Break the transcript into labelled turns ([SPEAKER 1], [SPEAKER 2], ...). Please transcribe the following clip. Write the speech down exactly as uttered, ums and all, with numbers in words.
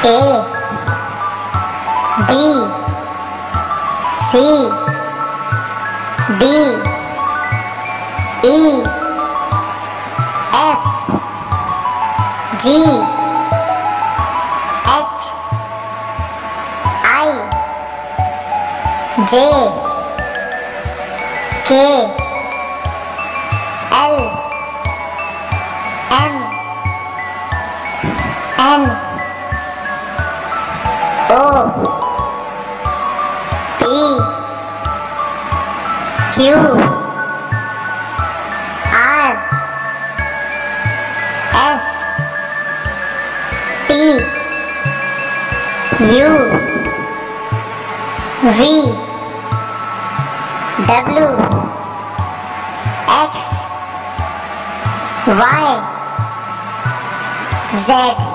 [SPEAKER 1] A B C D E F G H I J K L M N O P Q R S T U V W X Y Z।